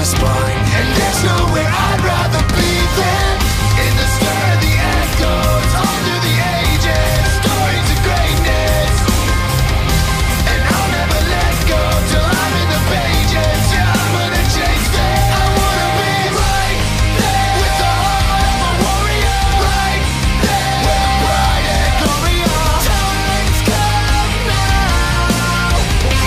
spine. And there's nowhere I'd rather be than in the stir of the echoes, all through the ages, stories of greatness. And I'll never let go till I'm in the pages. Yeah, I'm gonna chase fate. I wanna be right there with the heart of a warrior, right there where the pride and glory are. Time's come now.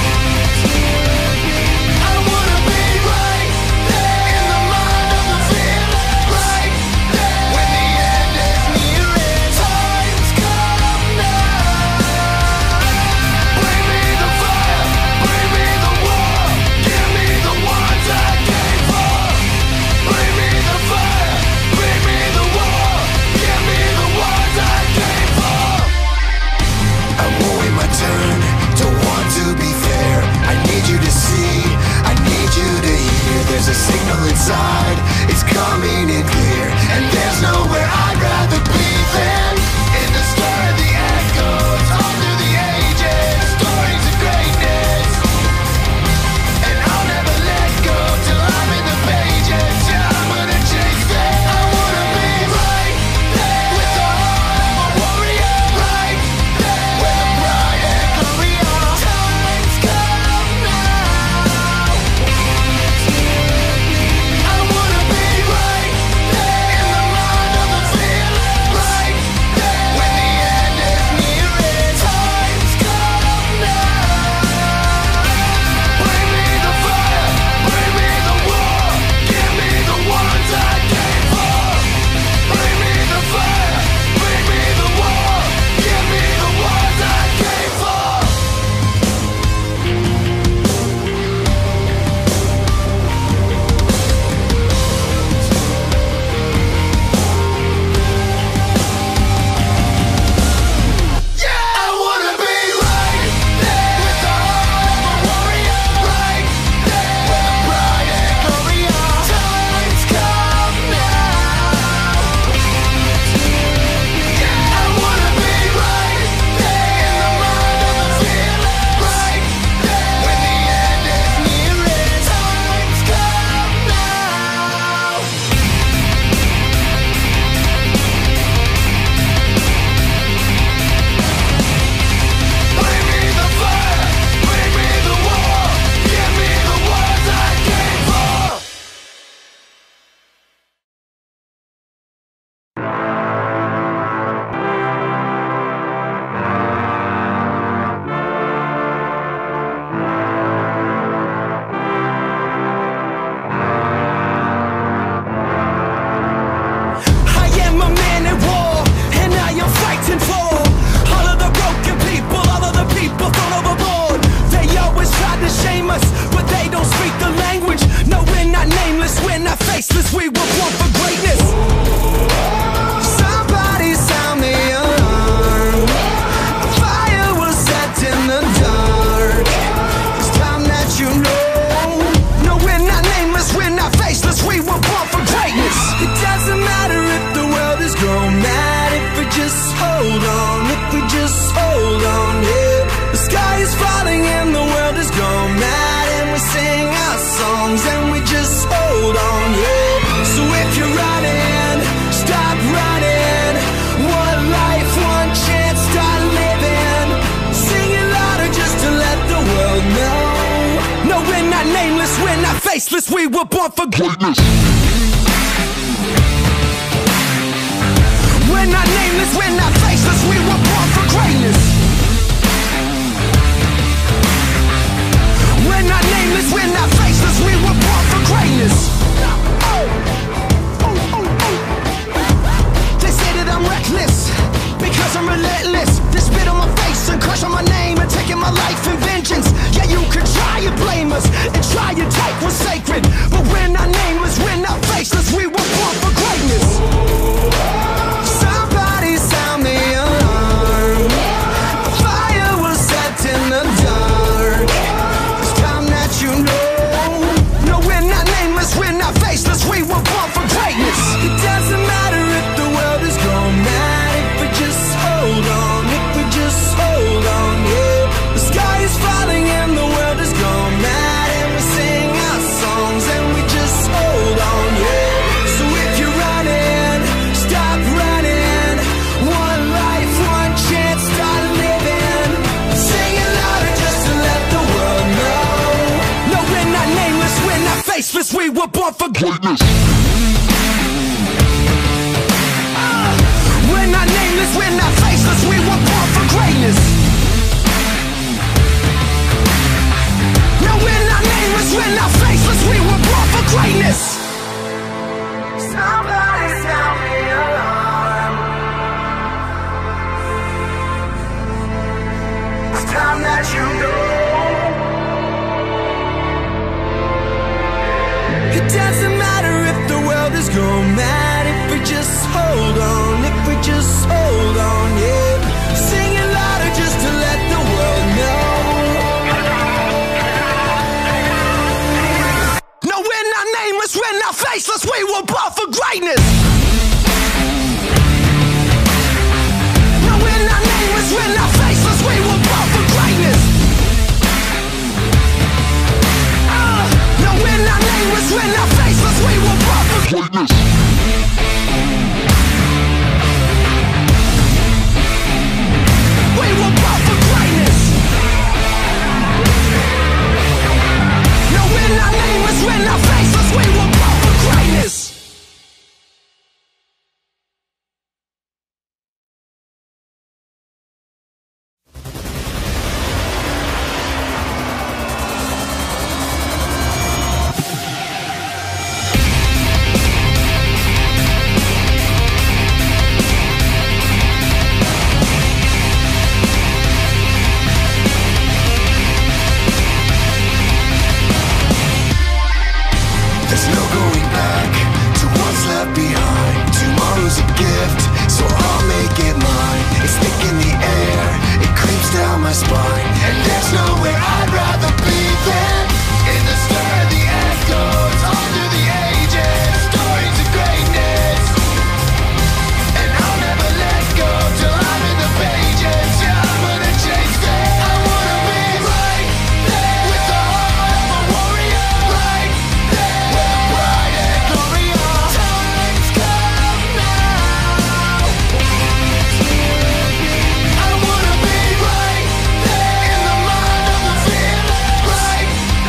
I wanna be right there in the mind of the fearless, right there when the end is nearest. Time's come now. Bring me the fire, bring me the war, give me the ones I came for. Bring me the fire, bring me the war, give me the ones I came for. I won't wait my turn, don't want to be fair. I need you to see, I need you to hear. There's a signal inside, it's coming in clear. And there's nowhere I'd rather be than in the stir of the echoes, all through the ages, stories of greatness. And I'll never let go till I'm in the pages. Yeah, I'm gonna chase fate. I wanna be right there with the heart of a warrior, right there where the pride and glory are. Time's come now. I wanna be right there in the mind of the fearless, right there when the end is nearest. Time's come now. Bring me the fire, bring me the war, give me the ones I came for. Bring me the fire, bring me the war, give me the ones I came for. Yeah, I wanna be right there with the heart of a warrior, right there where the pride and glory are. Time's come now. Yeah, I wanna be right there in the mind of the fearless, right there when the end is nearest. Time's come now. Bring me the fire, bring me the war, give me the ones I came for. I am a man at war, and I am fighting for all of the broken people, all of the people thrown overboard. They always try to shame us, but they don't speak the language. No, we're not nameless, we're not faceless, we were born for greatness. Somebody sound the alarm. A fire was set in the dark. It's time that you know. No, we're not nameless, we're not faceless, we were born for greatness. It doesn't matter if the world is grown mad, if we just hold on, if we just hold on, yeah. The sky is falling and the world is gone mad, and we sing our songs and we just hold on, yeah. So if you're running, stop running. One life, one chance, start living. Sing it louder just to let the world know. No, we're not nameless, we're not faceless, we were born for greatness. We're not nameless, we're not faceless, we were born for greatness. We're not nameless, we're not faceless, we were born for greatness. They say that I'm reckless because I'm relentless. They spit on my face and crush on my name and taking my life in vengeance. Yeah, you could try and blame us and try and take what's sacred, but we're not nameless, we're not faceless, we were born for greatness. Somebody sound the alarm. A fire was set in the dark. It's time that you know. faceless, we were born for greatness. We're not nameless, we're not faceless, we were born for greatness. No, we're not nameless, we're not faceless, we were born for greatness. Somebody sound the alarm. It's time that you know. It doesn't matter if the world is gone mad, if we just hold on, if we just hold on, yeah. Sing it louder just to let the world know. No, we're not nameless, we're not faceless, we were born for greatness. No, we're not nameless, we're not faceless, we were born for greatness. No, we're not nameless, we're not faceless, we were born for greatness. We were born for greatness. No, we're not nameless, we're not faceless, we were born for greatness. There's no going back to what's left behind. Tomorrow's a gift, so I'll make it mine. It's thick in the air, it creeps down my spine. And there's nowhere I'd rather be than in the stir of the echoes, under the ages, stories of greatness. And I'll never let go till I'm in the pages. Yeah, I'm gonna change fate. I wanna be right there with the heart of a warrior, right there with the pride and glory of times come now. I wanna be right there in the mind of the fearless, right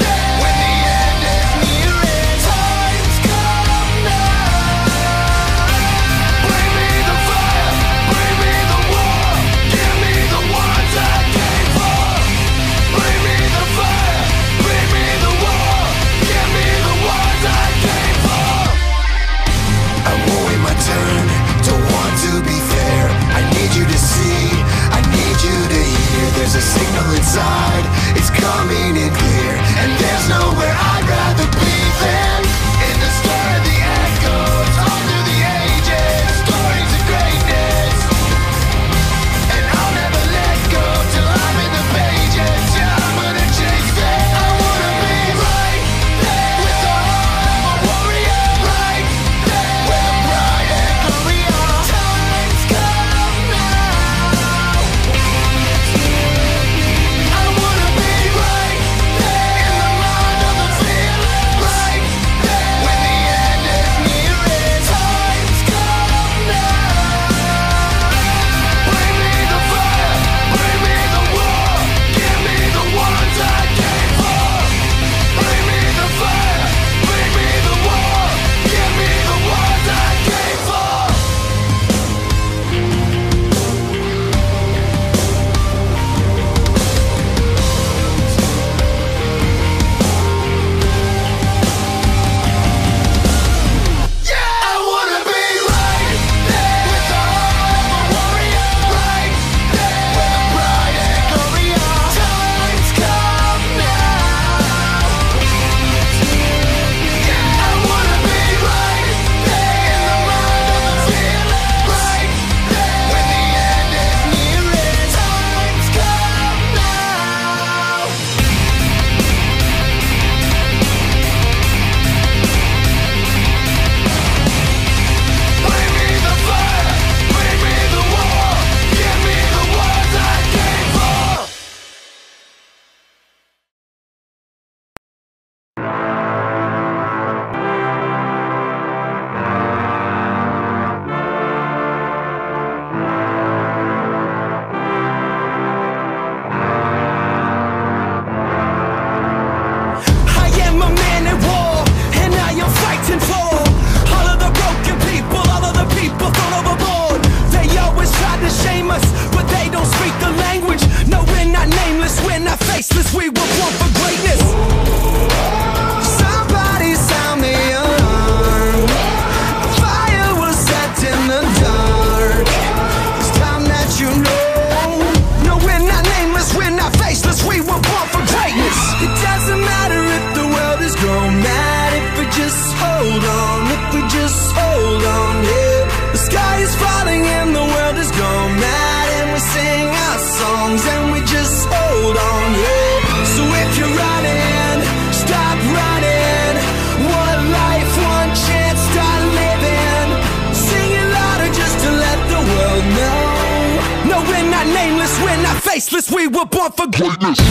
go mad if we just hold on, if we just hold on, yeah. The sky is falling and the world is gone mad, and we sing our songs and we just hold on, yeah. So if you're running, stop running. One life, one chance, start living. Sing it louder just to let the world know. No, we're not nameless, we're not faceless, we were born for greatness.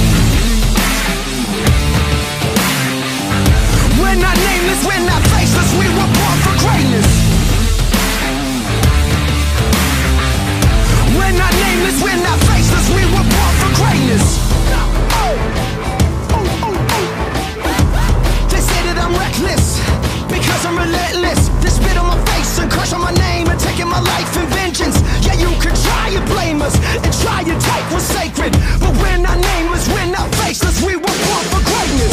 We're not nameless, we're not faceless, we were born for greatness. We're not nameless, we're not faceless, we were born for greatness. They say that I'm reckless because I'm relentless. They spit on my face and crush on my name and taking my life in vengeance. Yeah, you could try and blame us and try and take what's sacred, but we're not nameless, we're not faceless, we were born for greatness.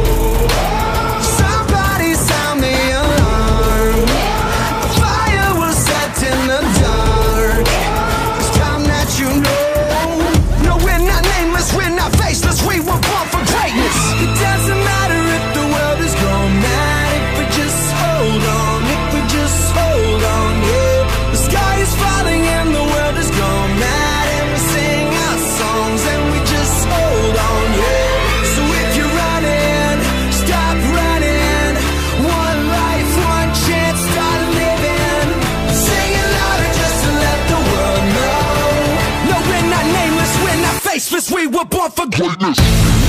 Somebody sound the alarm. A fire was set in the dark. It's time that you know. No, we're not nameless, we're not faceless, we were born for greatness. It doesn't matter if the world is gone mad, if we just hold on, if we just hold on, yeah. The sky is falling and the world is gone mad, and we sing our songs and we just hold on, yeah. So if you're running, stop running. One life, one chance, start living. Sing it louder just to let the world know. No, we're not nameless, we're not faceless, we were born for greatness.